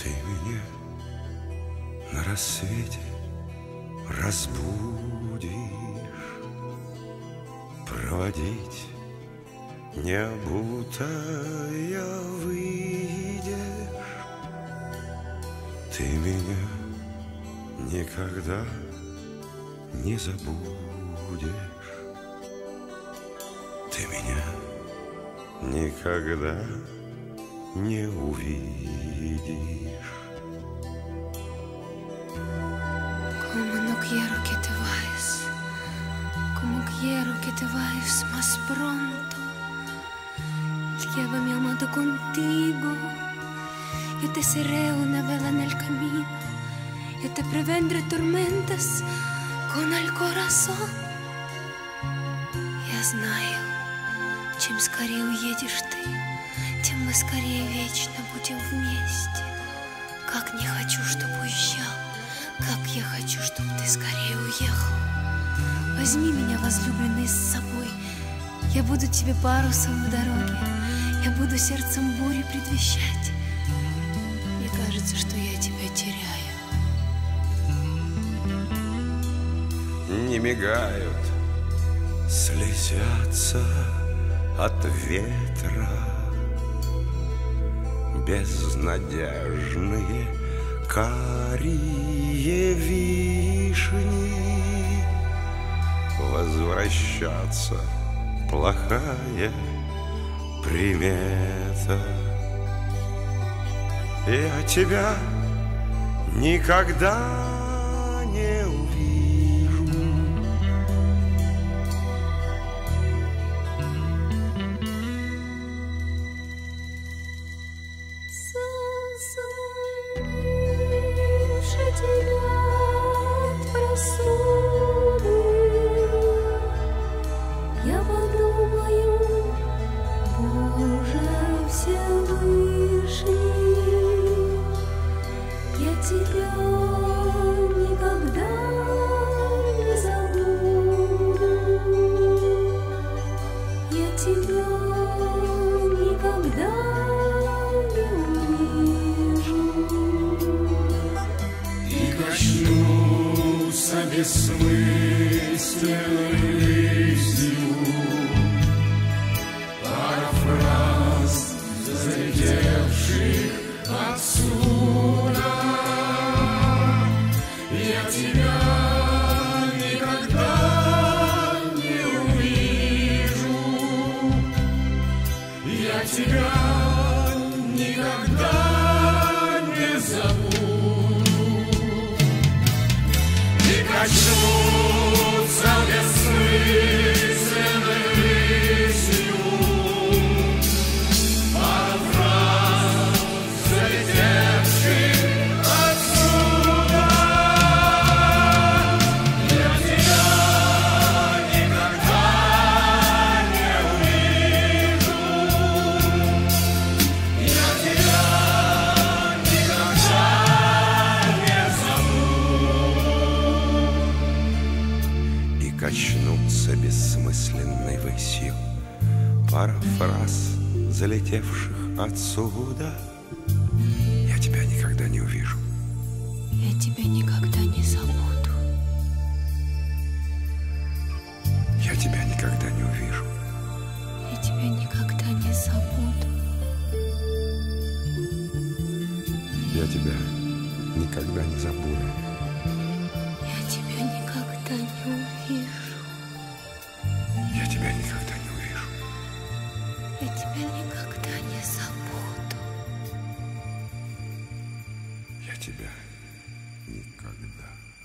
Ты меня на рассвете разбудишь, проводить не обутая выйдешь. Ты меня никогда не забудешь. Ты меня никогда не увидишь. Como no quiero que te vayas, como quiero que te vayas más pronto. Llévame, amado, contigo. Yo te seré una vela en el camino. Yo te prevendré tormentas con el corazón. Я знаю, чем скорее уедешь ты, тем мы скорее вечно будем вместе. Как не хочу, чтобы уезжал, как я хочу, чтобы ты скорее уехал. Возьми меня, возлюбленный, с собой. Я буду тебе парусом в дороге. Я буду сердцем бури предвещать. Мне кажется, что я тебя теряю. Не мигают, слезятся от ветра безнадежные карие вишни. Возвращаться плохая примета. Я тебя никогда не увижу. Заслышь тебя от просуды. Я подумаю, Боже Всевышний, я тебя никогда не забуду. Я тебя никогда не увижу. И коснутся бессмысленной рысью пара фраз, залетевших отсюда. Я тебя никогда не увижу. Я тебя никогда не забуду. И коснутся бессмысленной рысью пара фраз, залетевших отсюда. Я тебя никогда не увижу. Я тебя никогда не забуду. И качнутся бессмысленной высью пара фраз, залетевших отсюда. Я тебя никогда не увижу. Я тебя никогда не забуду. Я тебя никогда не увижу. Я тебя никогда не забуду. Я тебя никогда не забуду. Я тебя никогда не увижу. Я тебя никогда не увижу. Я тебя никогда не забуду. Я тебя никогда